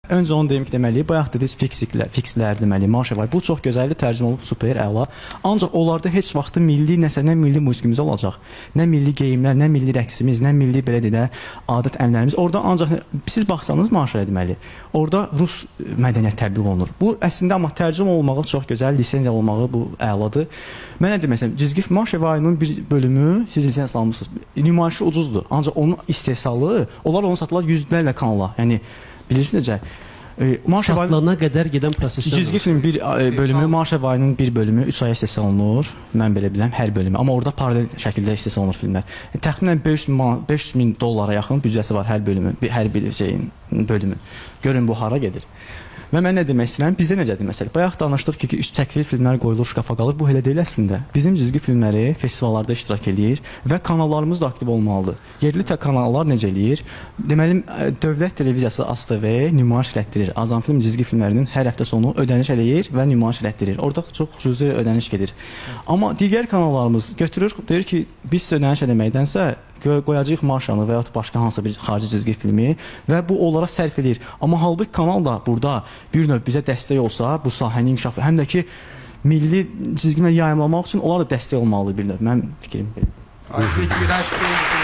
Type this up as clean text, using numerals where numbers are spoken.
Öncə onu deyim ki, deməli, bayaq dediniz fikslər deməli, marşa var. Bu çox gözəldir, tərcümə olub, super, əla. Ancaq onlarda heç vaxt milli nəsə, nə milli musiqimiz olacaq, nə milli geyimlər, nə milli rəqsimiz, nə milli belə deyə adət ənənələrimiz. Orada ancaq siz baxsanız marşaya deməli, orada rus mədəniyyət tətbiq olunur. Bu əslində amma tərcümə olmağı çox gözəl, lisenziya olmağı bu əladır. Mənə deməsəm, cizgi marşa vayının bir bölümü siz lisenziyalanmısınız. Nümayişi ucuzdur. Ancaq onun istehsalı, onlar onu satırlar yüzlərlə kanala. Yəni bilirsiniz necə? Satılana qədər gedən proseslər. Cizgi film bir bölümü, Marşa Vayının bir bölümü 3 aya istehsal olunur. Mən belə bilirəm, hər bölümü. Amma orada paralel şəkildə istehsal olunur filmlər. Təxminən 500 min dollara yaxın büdcəsi var hər bölümü, hər bir şeyin bölümü. Görün bu hara gedir. Və mən nə demək istəyirəm? Bizdə necədir məsələ? Bayaq danışdıq ki, çəkili filmlər qoyulur, şkafa qalır. Bu elə deyil əslində. Bizim cizgi filmləri festivallarda iştirak edir və kanallarımız da aktiv olmalıdır. Yerli kanallar necə eləyir? Deməli, dövlət televiziyası ASTV nümayiş elətdirir. Azam film cizgi filmlərinin hər həftə sonu ödəniş eləyir və nümayiş elətdirir. Orada çox cüzi ödəniş gedir. Amma digər kanallarımız götürür, deyir ki, biz ödəniş eləməkdənsə qoyacağıq marşanı və ya başqa hansısa bir xarici cizgi filmi və bu onlara sərf edir. Amma halbuki kanal da burada bir növ bizə dəstək olsa, bu sahənin inkişafı, həm də ki, milli cizginə yayımlamaq üçün onlar da dəstək olmalıdır bir növ. Mənim fikrim belə.